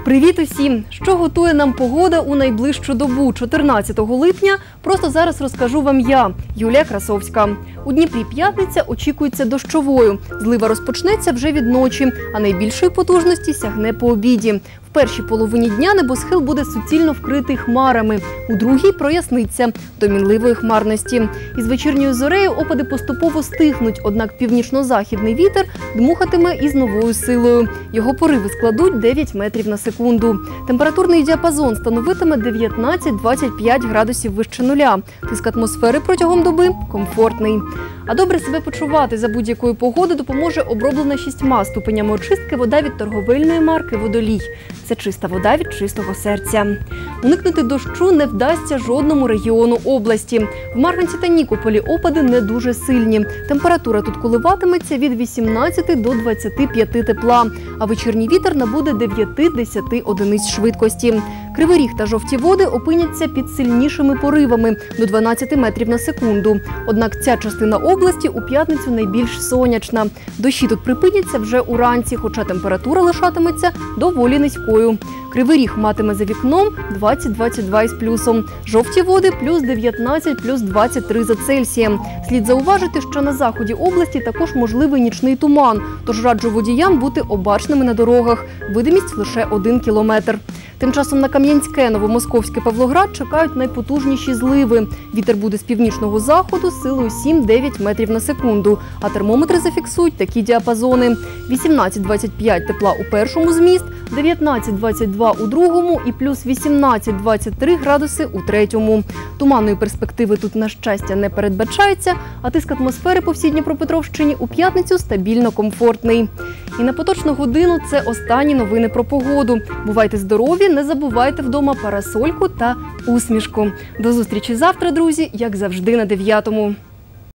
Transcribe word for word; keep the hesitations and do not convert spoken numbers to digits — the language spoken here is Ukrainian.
Привіт усім! Що готує нам погода у найближчу добу, чотирнадцятого липня, просто зараз розкажу вам я, Юлія Красовська. У Дніпрі п'ятниця очікується дощовою. Злива розпочнеться вже від ночі, а найбільшої потужності сягне по обіді. В першій половині дня небосхил буде суцільно вкритий хмарами, у другій проясниться до мінливої хмарності. Із вечірньою зорею опади поступово стихнуть, однак північно-західний вітер дмухатиме із новою силою. Його пориви складуть дев'ять метрів на секунду. Температурний діапазон становитиме дев'ятнадцять - двадцять п'ять градусів вище нуля. Тиск атмосфери протягом доби комфортний. А добре себе почувати за будь-якої погоди допоможе оброблена шістьма ступенями очистки вода від торговельної марки «Водолій». Це чиста вода від чистого серця. Уникнути дощу не вдасться жодному регіону області. В Марганці та Нікополі опади не дуже сильні. Температура тут коливатиметься від вісімнадцяти до двадцяти п'яти тепла, а вечірній вітер набуде дев'ять-десять одиниць швидкості. Кривий Ріг та Жовті Води опиняться під сильнішими поривами – до дванадцяти метрів на секунду. Однак ця частина області у п'ятницю найбільш сонячна. Дощі тут припиняться вже уранці, хоча температура лишатиметься доволі низькою. Кривий Ріг матиме за вікном двадцять - двадцять два із плюсом. Жовті Води – плюс дев'ятнадцять, плюс двадцять три за Цельсієм. Слід зауважити, що на заході області також можливий нічний туман, тож раджу водіям бути обачними на дорогах. Видимість лише один кілометр. Тим часом на Кам'янське, Новомосковське, Павлоград чекають найпотужніші зливи. Вітер буде з північного заходу силою сім - дев'ять метрів на секунду, а термометри зафіксують такі діапазони. вісімнадцять - двадцять п'ять тепла у першому з міст, дев'ятнадцять - двадцять два у другому і плюс вісімнадцять - двадцять три градуси у третьому. Туманної перспективи тут, на щастя, не передбачається, а тиск атмосфери по всій Дніпропетровщині у п'ятницю стабільно комфортний. І на поточну годину це останні новини про погоду. Бувайте здорові, не забувайте вдома парасольку та усмішку. До зустрічі завтра, друзі, як завжди на дев'ятому.